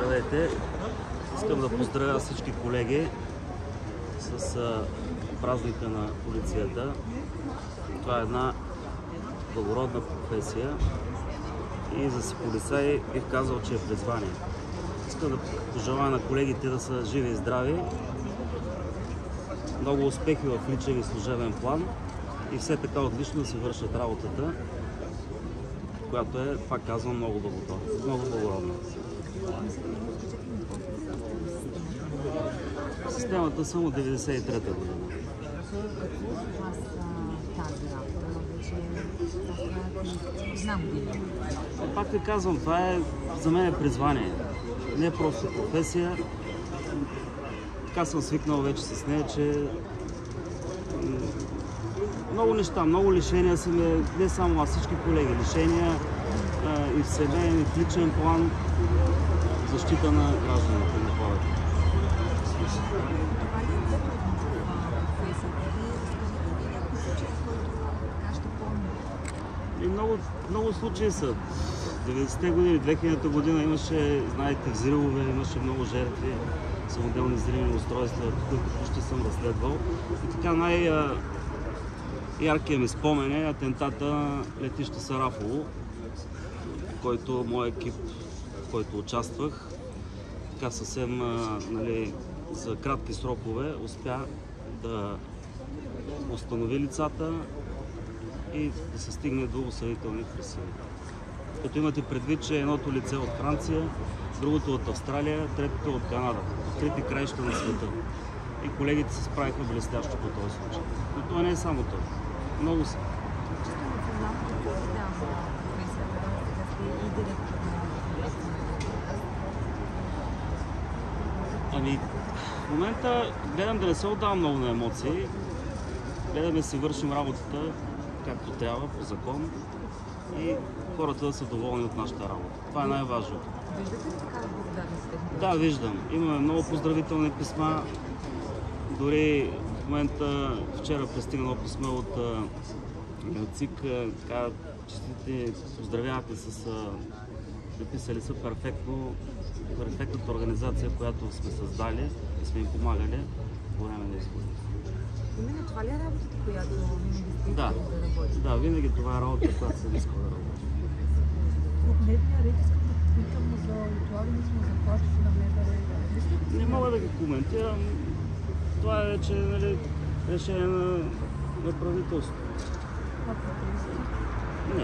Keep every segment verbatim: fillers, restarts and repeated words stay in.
Здравейте! Искам да поздравя всички колеги с а, празника на полицията. Това е една благородна професия и за си полицай бих казал, че е призвание. Искам да пожелая на колегите да са живи и здрави, много успехи в личен и служебен план и все така отлично да си вършат работата, която е, пак казвам, много благородна. Много благородна. Системата съм от деветдесет и трета година. Пак ви казвам, това е за мен е призвание. Не е просто професия. Така съм свикнал вече с нея, че много неща, много лишения са ми, не само аз, всички колеги. Лишения и в семейен, и в личен план, защита на гражданите, на хората. И много, много случаи са. деветдесетте години, две хилядната година имаше, знаете, взривове, имаше много жертви, самоделни взривни устройства, които почти съм разследвал. И така най-яркият ми спомен е атентата на летище Сарафово, в който моят екип, в който участвах, така съвсем нали, за кратки срокове успя да установи лицата и да се стигне до осъдителни присъди. Като имате предвид, че едното лице е от Франция, другото от Австралия, третото от Канада, от трите краища на света. И колегите се справиха блестящо по този случай. Но това не е само това. Много са. Ами, в момента гледам да не се отдавам много на емоции. Гледам да си вършим работата както трябва, по закон и хората да са доволни от нашата работа. Това е най-важното. Виждате ли такава благодарност? Да, виждам. Имаме много поздравителни писма. Дори в момента, вчера пристигнало писмо от ЦИК, така, честите поздравявате с написали са перфектно, перфектната организация, която сме създали и сме им помагали по време на изборите. Именно това ли е работата, която винаги сте да, искали да работите? Да, винаги това е работа, която съм искал да работя. От дневния ред искам да попитам за отлагане сме заплащане на дневния ред. Не мога да ги коментирам. Това е вече нали, решение на, на правителството. А протести? Не.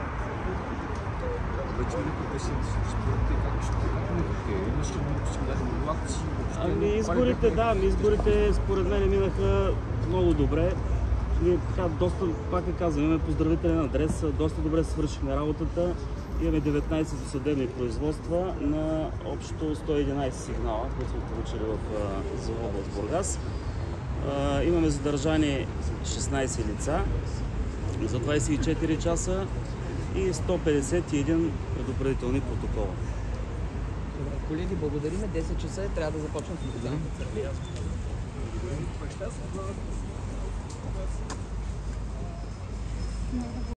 Вече ли професията си според как ще бъде? Имаше ли дадени акции? Ами изборите, да, ами изборите според мен минаха много добре. Ние така доста, пак ви казвам, имаме поздравителен адрес, доста добре свършихме работата. Имаме деветнайсет съдебни производства на общо сто и единайсет сигнала, които сме получили в за област Бургас. Имаме задържани шестнайсет лица за двайсет и четири часа и сто петдесет и един предупредителни протокола. Колеги, благодариме. десет часа е, трябва да започнем с музиката.